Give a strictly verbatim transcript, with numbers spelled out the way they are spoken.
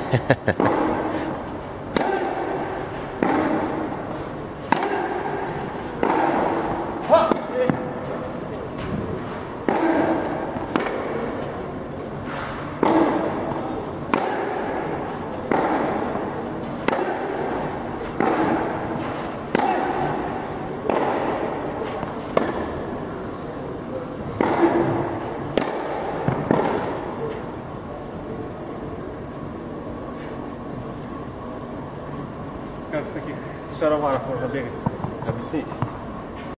Jak w takich szarowarach można biegać, żeby śnić.